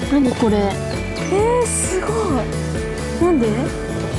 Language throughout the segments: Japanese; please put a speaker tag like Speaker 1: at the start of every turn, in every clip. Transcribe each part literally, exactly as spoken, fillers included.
Speaker 1: 何これ。えー、すごい。なんで？イエーイ。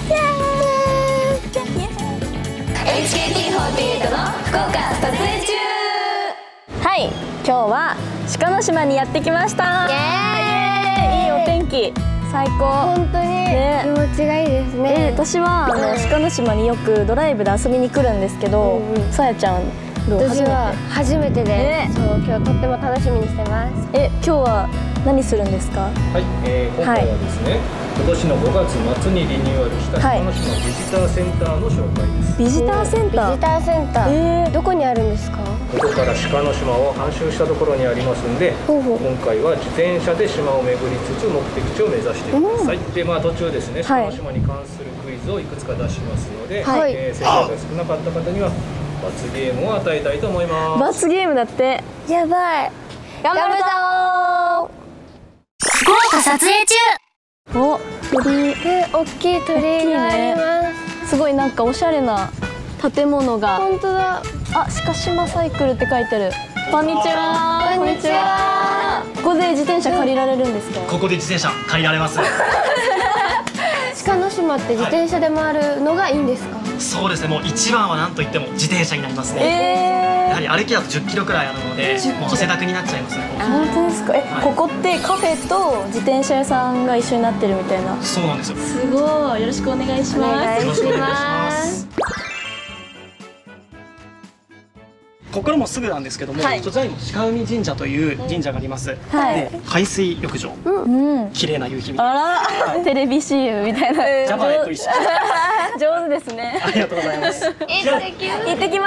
Speaker 2: エイチケーティーフォーティーエイト の福岡撮影中。
Speaker 1: はい、今日は鹿の島にやってきました。イエーイ。いいお天気。最高。本当に、ね、気持ちがいいですね。私はあの鹿の島によくドライブで遊びに来るんですけど、さやちゃんどう？
Speaker 3: 私は初めてで、そう今日とっても楽しみにしてます。
Speaker 1: え、今日は何するんですか？
Speaker 4: はい、えー、今回はですね、はい、今年のごがつ末にリニューアルした鹿の島ビジターセンターの紹介です。
Speaker 1: ビジターセンター。
Speaker 3: ビジターセンター。えー、どこにあるんですか？
Speaker 4: ここから鹿の島を半周したところにありますんで、ほうほう、今回は自転車で島を巡りつつ目的地を目指してください。うん、で、まあ途中ですね、鹿の島に関するクイズをいくつか出しますので、はい、えー、正解が少なかった方には罰ゲームを与えたいと思います。
Speaker 1: 罰ゲームだって。
Speaker 3: やばい。頑張るぞー。
Speaker 2: 福岡撮影中。
Speaker 1: お、鳥居。
Speaker 3: え、大きい鳥居があります。
Speaker 1: すごいなんかおしゃれな建物が。
Speaker 3: 本当だ。
Speaker 1: あ、鹿島サイクルって書いてる。こんにちは。
Speaker 3: こんにちは。
Speaker 1: ここで自転車借りられるんですか？
Speaker 5: ここで自転車借りられます。
Speaker 3: 鹿の島って自転車で回るのがいいんですか？
Speaker 5: はい、そうですね。もう一番は何と言っても自転車になりますね。
Speaker 1: えー、
Speaker 5: やはり歩きだとじゅっキロくらいあるので、もう汗だくになっちゃいますね。
Speaker 1: 本当ですか？え、はい、ここってカフェと自転車屋さんが一緒になってるみたいな。
Speaker 5: そうなんですよ。
Speaker 1: すごい。よろしくお願いします。
Speaker 5: よろしくお願いします。ここからもすぐなんですけども、はい、そちらにも鹿海神社という神社があります。はい、で海水浴場、うん、綺麗な夕日みたいな。
Speaker 1: あら、テレビ シーエム みたいな。
Speaker 5: ジャパネと一緒。
Speaker 1: 上手ですね。
Speaker 5: ありがとうございます。行って
Speaker 1: きます。お兄さん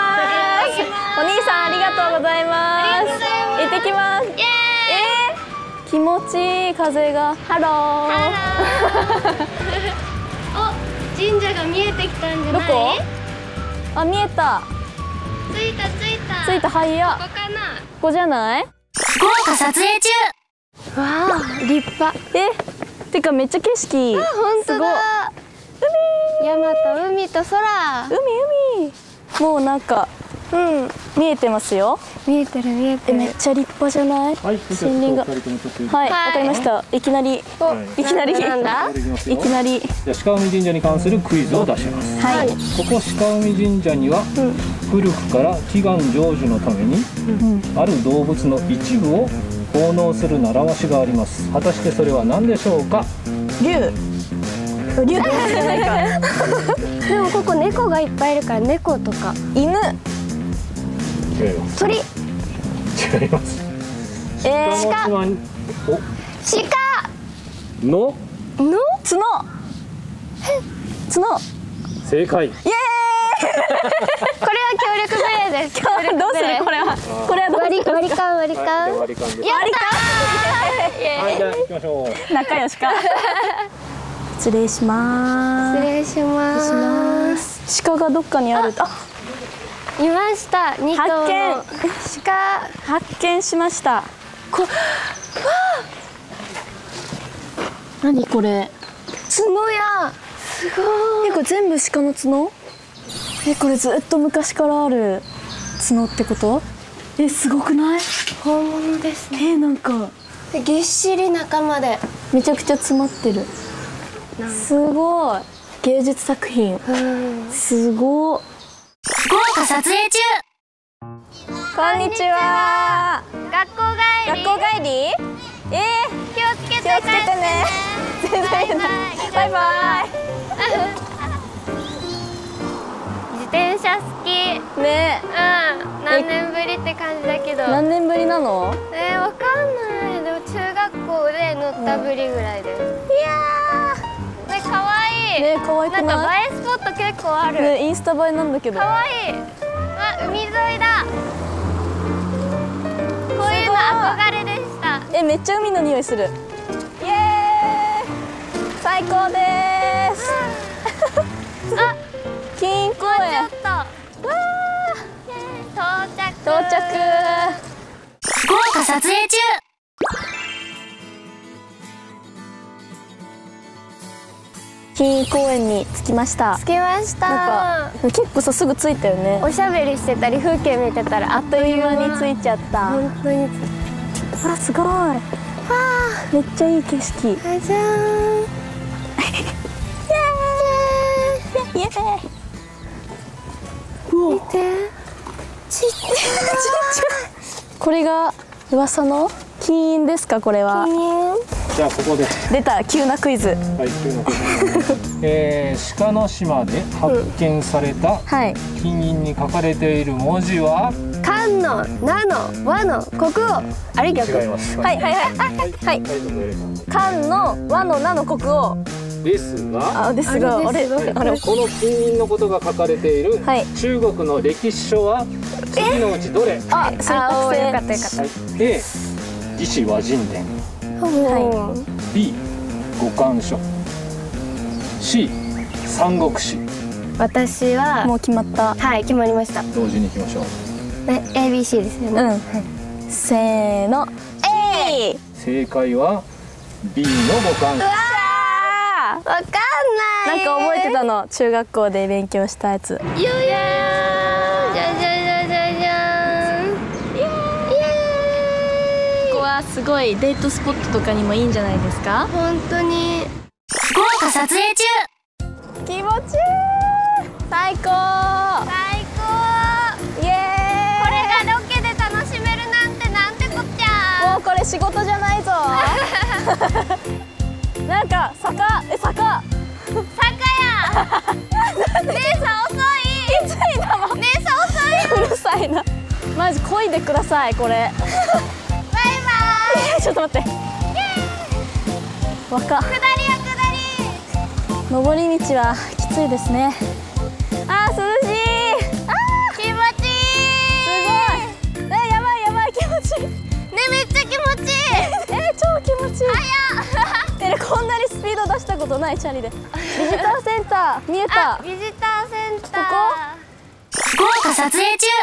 Speaker 1: ありがとうございます。行ってきます。イエーイ。えー、気持ちいい風が。ハロー。
Speaker 3: お、神社が見えてきたんじゃない？
Speaker 1: どこ？あ、見えた。
Speaker 3: 着いた着いた。
Speaker 1: 着いた。はいや。
Speaker 3: ここかな。
Speaker 1: ここじゃない？
Speaker 2: 福岡撮影中。
Speaker 3: わあ、立派。
Speaker 1: え、てかめっちゃ景色。
Speaker 3: あ、本当だ。海。山と海と空。
Speaker 1: 海海。もうなんか、うん、見えてますよ。
Speaker 3: 見えてる見えてる。
Speaker 1: めっちゃ立派じゃない？はい、森林が。はい、わかりました。いきなり、いきなり、なんだ？いきなり。
Speaker 4: じゃあ鹿海神社に関するクイズを出します。はい。ここ鹿海神社には、古くから祈願成就のために、ある動物の一部を奉納する習わしがあります。果たしてそれは何でしょうか？
Speaker 1: 竜。竜じゃないか。
Speaker 3: でもここ猫がいっぱいいるから猫とか
Speaker 1: 犬。
Speaker 4: 違います。
Speaker 3: 鳥。
Speaker 4: 違います。
Speaker 3: えー、鹿。
Speaker 4: お。
Speaker 3: 鹿。
Speaker 4: の。
Speaker 3: の。
Speaker 1: 角。角。
Speaker 4: 正解。イエーイ。
Speaker 3: これは協力プレイです。
Speaker 1: どうするこれは。これは
Speaker 3: 割り割り勘割り勘。
Speaker 4: 割り勘です。
Speaker 3: やったー。
Speaker 4: はい、じゃあ行きましょう。
Speaker 1: 仲良しか。失礼します。
Speaker 3: 失礼します。
Speaker 1: 鹿がどっかにある。あ、
Speaker 3: いました。二頭の鹿
Speaker 1: 発見しました。こ、わあ。何これ？
Speaker 3: 角や。すごい。
Speaker 1: え、これ全部鹿の角？え、これずっと昔からある角ってこと？え、すごくない？
Speaker 3: 本物ですね。
Speaker 1: え、なんか
Speaker 3: ぎっしり中まで
Speaker 1: めちゃくちゃ詰まってる。すごい。芸術作品。すごい。
Speaker 2: 福岡撮影中。
Speaker 1: こんにちは。
Speaker 3: 学校帰り。
Speaker 1: 学校帰り？えー、
Speaker 3: 気をつけて
Speaker 1: 気をつけてね。全然バイバイ。バイ。
Speaker 3: 自転車好き。
Speaker 1: ね。
Speaker 3: うん。何年ぶりって感じだけど。
Speaker 1: 何年ぶりなの？
Speaker 3: えー、わかんない。でも中学校で乗ったぶりぐらいです。いやー。ね、可愛い。ね、
Speaker 1: 可愛くない？
Speaker 3: なんか映えスポット結構ある。
Speaker 1: ね、インスタ映えなんだけど。
Speaker 3: 可愛い。あ、海沿いだ。こういうの憧れでした。
Speaker 1: え、めっちゃ海の匂いする。イエーイ。最高です。
Speaker 3: あ、
Speaker 1: 金公園。
Speaker 3: ちょっと。わー。到着。
Speaker 1: 到着。
Speaker 2: 福岡撮影中。
Speaker 1: 金公園に着きました。
Speaker 3: 着きました。
Speaker 1: なんか結構さ、すぐ着いたよね。
Speaker 3: おしゃべりしてたり風景見てたらあっという間に
Speaker 1: 着いちゃった。
Speaker 3: 本当に。
Speaker 1: ほら、すごい。 めっちゃいい景色。
Speaker 3: じゃじゃーん。
Speaker 1: イエーイ。
Speaker 3: 見て。ちっちゃい。
Speaker 1: これが噂の金印ですか？これは。
Speaker 4: じゃあここで
Speaker 1: 出た急なクイズ。
Speaker 4: はい、急なクイズえー、鹿の島で発見された
Speaker 1: はい。
Speaker 4: 金印に書かれている文字は、
Speaker 3: 漢の名の和の国王。あれ逆。
Speaker 4: 違います。
Speaker 1: はいはいはいはい。漢の和の名の国王。
Speaker 4: ですが、
Speaker 1: あですが、あれあれ。
Speaker 4: この金印のことが書かれている
Speaker 1: はい
Speaker 4: 中国の歴史書は次のうちどれ？
Speaker 1: あ、選
Speaker 3: あー、よか
Speaker 1: 択
Speaker 3: ったよかった。
Speaker 4: A. 魏志倭人伝、
Speaker 1: は
Speaker 4: B. 五漢書、C. 三国志。
Speaker 3: 私
Speaker 1: い。
Speaker 3: は
Speaker 1: もう決まった。
Speaker 3: はい決まりました。
Speaker 4: 同時に行きましょう。
Speaker 3: え エービーシー ですよね。
Speaker 1: うん。せーの。えい。
Speaker 4: 正解は B の五漢書。
Speaker 3: わかんない。
Speaker 1: なんか覚えてたの、中学校で勉強したやつ。
Speaker 3: よやー。じゃじゃじゃじゃじゃーん。イエーイ。
Speaker 1: ここはすごいデートスポットとかにもいいんじゃないですか？
Speaker 3: 本当に。
Speaker 2: 福岡撮影中。
Speaker 1: 気持ちいい。最高。
Speaker 3: 最高。
Speaker 1: イエ
Speaker 3: これがロケで楽しめるなんてなんてこっち
Speaker 1: ーイ。
Speaker 3: ゃ。
Speaker 1: もうこれ仕事じゃないぞ。なんか坂、え坂。
Speaker 3: 坂や。姉さん遅い。
Speaker 1: きついなもん。
Speaker 3: 姉さん遅い。
Speaker 1: うるさいな。マジ漕いでくださいこれ。
Speaker 3: バイバイ。
Speaker 1: ちょっと待って。若。
Speaker 3: 下りや下り。
Speaker 1: 上り道はきついですね。あー涼しい。あー
Speaker 3: 気持ちいい。
Speaker 1: すごい。えやばいやばい気持ちいい。
Speaker 3: ねめっちゃ気持ちいい。
Speaker 1: え超気持ちいい。
Speaker 3: あや。
Speaker 1: えこんなにスピード出したことないチャリで。ビジターセンター見えた。
Speaker 3: あビジターセンター。
Speaker 1: こ
Speaker 2: 福岡撮影中。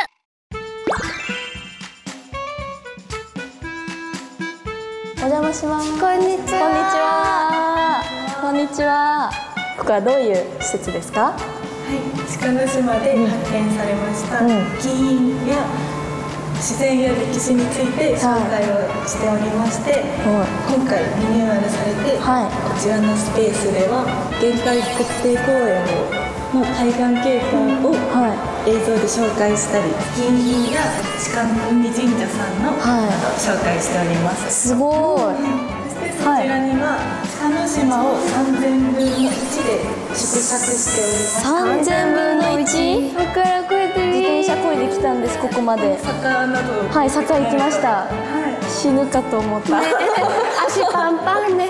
Speaker 1: お邪魔します。
Speaker 3: こんにちは。
Speaker 1: こんにちは。こんにちは。ここはどういう施設ですか？
Speaker 6: はい、鹿の島で発見されました、
Speaker 1: うん
Speaker 6: 金印や自然や歴史について紹介をしておりまして、
Speaker 1: は
Speaker 6: 今回リニューアルされて、
Speaker 1: はい
Speaker 6: こちらのスペースでは限界国定公園の海岸景観を
Speaker 1: は
Speaker 6: 映像で紹介したり、金印や鹿の海神社さんの、
Speaker 1: はい
Speaker 6: など紹介しておりま
Speaker 1: い。
Speaker 6: す。
Speaker 1: すごい。
Speaker 6: そしてそちらには、鹿の島をさんぜんぶんのいちで縮尺しております。
Speaker 1: 三千分の一。
Speaker 3: だからこうやって
Speaker 1: 自転車こいできたんですここまで。
Speaker 6: 坂など
Speaker 1: はい坂行きました。
Speaker 6: はい
Speaker 1: 死ぬかと思った。
Speaker 3: 足パンパンです。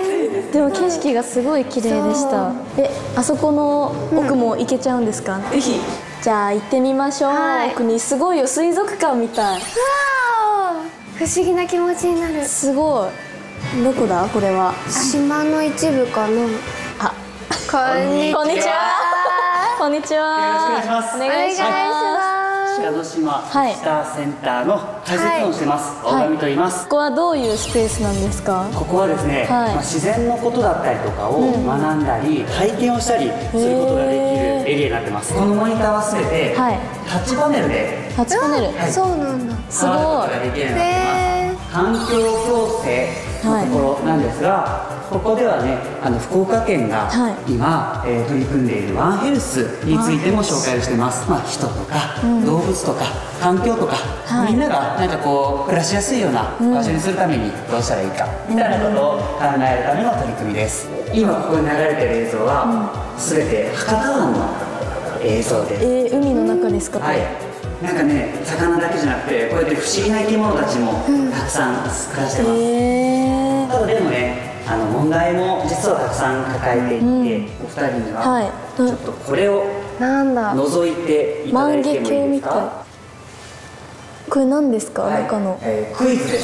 Speaker 1: でも景色がすごい綺麗でした。えあそこの奥も行けちゃうんですか？
Speaker 6: ぜひ
Speaker 1: じゃあ行ってみましょう。
Speaker 3: はい
Speaker 1: 奥にすごいよ水族館みたい。
Speaker 3: わー不思議な気持ちになる。
Speaker 1: すごい。どこだこれは？
Speaker 3: 島の一部かな。
Speaker 1: あ
Speaker 3: こんにちは。
Speaker 1: こんにちは。こんにちは。
Speaker 5: よろしくお願いします
Speaker 1: お願いします。
Speaker 5: 鹿の島
Speaker 1: はい
Speaker 5: スターセンターの解説をしてます、
Speaker 1: はい
Speaker 5: 大神と言います。
Speaker 1: ここはどういうスペースなんですか？
Speaker 5: ここはですね、
Speaker 1: はい
Speaker 5: まあ、自然のことだったりとかを学んだり、体験をしたりすることができるエリアになってます。このモニターはすべて
Speaker 1: はい
Speaker 5: タッチパネルで
Speaker 1: タッチパネル。
Speaker 5: はい
Speaker 3: そうなんだ。
Speaker 1: すごい
Speaker 5: 触ることができるようになってます。環境共生のところなんですが、ここではねあの福岡県が
Speaker 1: はい
Speaker 5: 今、えー取り組んでいるワンヘルスについても紹介をしてます。まあ、人とか、動物とか環境とか、
Speaker 1: はい
Speaker 5: みんながなんかこう暮らしやすいような場所にするためにどうしたらいいか、みたいなことを考えるための取り組みです。今ここに流れてる映像は、全て博多湾の映像です。
Speaker 1: えー、海の中ですか？こ
Speaker 5: はい
Speaker 1: れ。
Speaker 5: なんかね魚だけじゃなくてこうやって不思議な生き物たちもたくさん暮らしてます、
Speaker 1: えー、
Speaker 5: ただでもねあの問題も実はたくさん抱えていて、お二人には、
Speaker 1: はい
Speaker 5: ちょっとこれを
Speaker 3: なんだ。
Speaker 5: 覗いていただ
Speaker 1: 万
Speaker 5: いてもいい
Speaker 1: 華鏡みたい。
Speaker 5: ですか？
Speaker 1: これ何ですか？
Speaker 5: はい
Speaker 1: 中の。
Speaker 5: えークイズです。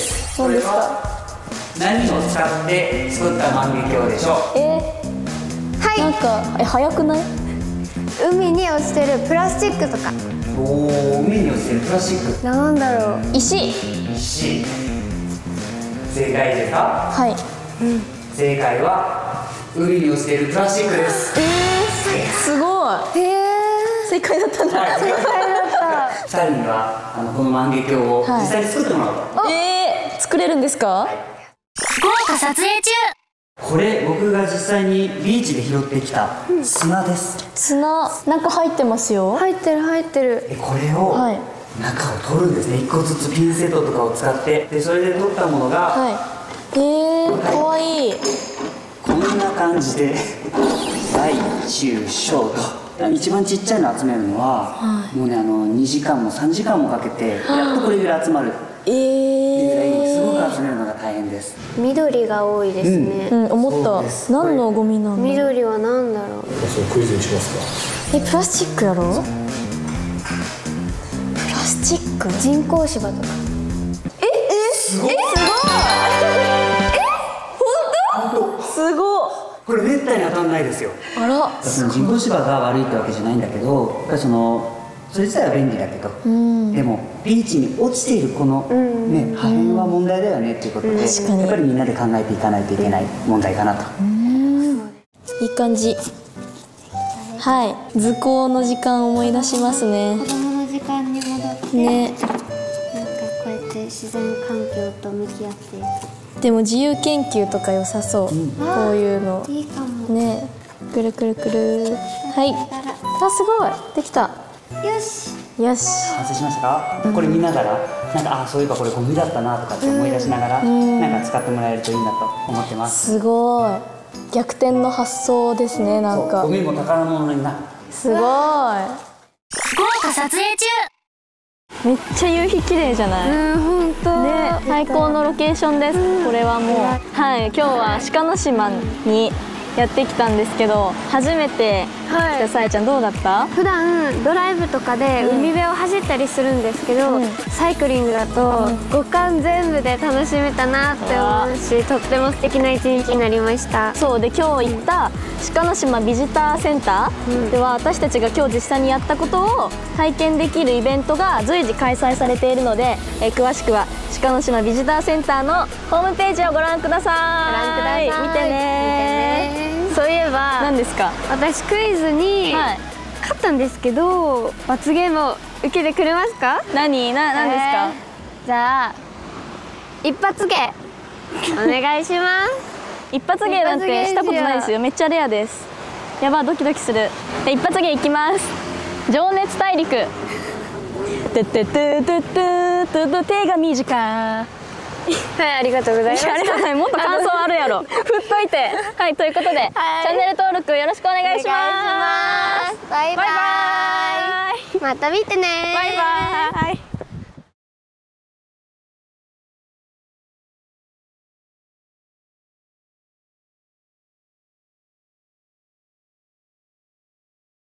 Speaker 1: 何ですか？
Speaker 5: これは何を使って作った万華鏡でしょう？
Speaker 1: えー、なんかえ早くない？
Speaker 3: 海に落ちてるプラスチックとか。
Speaker 5: おお、海に落ちてるプラスチック。
Speaker 3: なんだろう。
Speaker 1: 石。
Speaker 5: 石。正解ですか？
Speaker 1: はい。
Speaker 5: 正解は海に落ちているプラスチックです。
Speaker 1: えー、すごい。
Speaker 3: へえ。
Speaker 1: 正解だったんだ。
Speaker 5: ふたりにはあのこの万華鏡を実際に作ってもらおうと、
Speaker 1: えー、作れるんですか？
Speaker 2: 福福岡撮影中。
Speaker 5: これ僕が実際にビーチで拾ってきた砂です、うん、
Speaker 1: 砂、中入ってますよ。
Speaker 3: 入ってる入ってる。
Speaker 5: でこれを、はい、中を取るんですね。いっこずつピンセットとかを使って、でそれで取ったものが、はい、
Speaker 1: えー、かわいい。
Speaker 5: こんな感じで大中小と一番ちっちゃいの集めるのは、はい、もうねあのにじかんもさんじかんもかけてやっとこれぐらい集まるっていうぐらいすごく集めるのが大変です。
Speaker 3: 緑が多いですね、
Speaker 1: うんうん、思った。何のゴミなんだ。
Speaker 3: 緑は何だろう。
Speaker 4: そのクイズにします
Speaker 1: か。え、プラスチックやろ。プラスチック、
Speaker 3: 人工芝とか。
Speaker 1: ええ、すごい。え、すごい。え、本当。すごい。
Speaker 5: これめったに当たんないですよ。あら、その人工芝が悪いってわけじゃないんだけど、やっぱりそのそれ自体は便利だけど、うん、でもビーチに落ちているこの、ね、破片は問題だよねっていうことで、うん、やっぱりみんなで考えていかないといけない問題かなと。うん、
Speaker 1: いい感じ。はい、図工の時間を思い出しますね。
Speaker 3: 子供の時間に戻ってね、なんかこうやって自然環境と向き合っている。
Speaker 1: でも自由研究とか良さそう、うん、こういうの
Speaker 3: いいかも
Speaker 1: ね。くるくるくる。はい、あ、すごいできた。
Speaker 3: よし
Speaker 1: よし、
Speaker 5: 完成しましたか、うん、これ見ながらなんか、あ、そういえばこれゴミだったなとかって思い出しながら、うん、なんか使ってもらえるといいなと思ってます。
Speaker 1: すごい逆転の発想ですね。なんか
Speaker 5: ゴミも宝物になる。
Speaker 1: すごい。
Speaker 2: 福岡撮影中。
Speaker 1: めっちゃ夕日綺麗じゃない。
Speaker 3: うん、本当
Speaker 1: ね、最高のロケーションです、うん、これはもう。はい、今日は鹿の島にやってきたんですけど、初めて来たさえちゃんどうだった？
Speaker 3: 普段ドライブとかで海辺を走ったりするんですけど、うん、サイクリングだと五感全部で楽しめたなって思うし、とっても素敵な一日になりました。
Speaker 1: そうで、今日行った鹿の島ビジターセンターでは、私たちが今日実際にやったことを体験できるイベントが随時開催されているので、えー、詳しくは鹿の島ビジターセンターのホームページをご覧ください。
Speaker 3: ご覧ください。
Speaker 1: 見てね。
Speaker 3: そういえば
Speaker 1: 何ですか？
Speaker 3: 私クイズに勝ったんですけど、罰ゲームを受けてくれますか？
Speaker 1: 何な何ですか？
Speaker 3: えー、じゃあ一発芸お願いします。
Speaker 1: 一発芸なんてしたことないですよ。めっちゃレアです。やば、ドキドキする。一発芸いきます。情熱大陸。てってってってってって手が短い。
Speaker 3: はい、ありがとうございます。
Speaker 1: ありがとうございます。もっと感想あるやろ。振っといて。はい、ということで、はい、チャンネル登録よろしくお願いします。
Speaker 3: バイバイ。
Speaker 1: バイバイ。
Speaker 3: また見てね。
Speaker 1: バイバイ。